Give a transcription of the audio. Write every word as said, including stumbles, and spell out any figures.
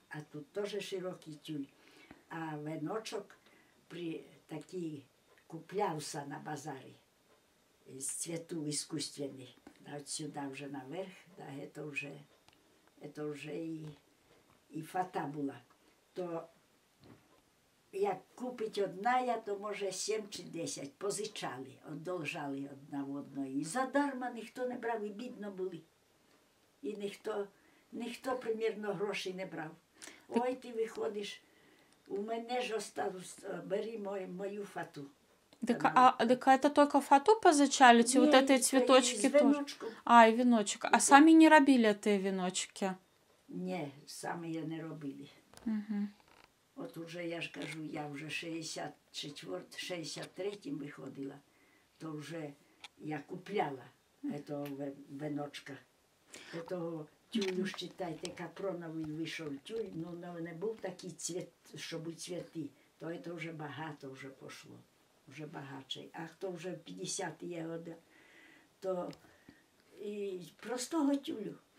а тут теж широкий тюль. А веночок при такий куплявся на базарі з цвету іскусственний. От сюди вже наверх, да, це вже, це вже і, і фата була. То як купить одна, то може сім чи десять позичали, одолжали одна в одної. І задарма ніхто не брав, і бідно були. І ніхто, ніхто примірно грошей не брав. Ой, ти виходиш, у мене ж осталось, бери мою, мою фату. Так, а так это только фату позичали, ці вот эти цветочки тоже? А, и веночек. А сами не робили эти веночки? Ні, самі я не робили. Угу. От уже, я ж кажу, я вже шістдесят четвертому, шістдесят третьому виходила, то вже я купляла этого веночка. Этого тюлю, считайте, капроновий вийшов тюль, ну не був такий цвіт, щоб у цвіти, то це вже багато вже пішло, вже багатше. А хто вже в п'ятдесяті годи, то і простого тюлю.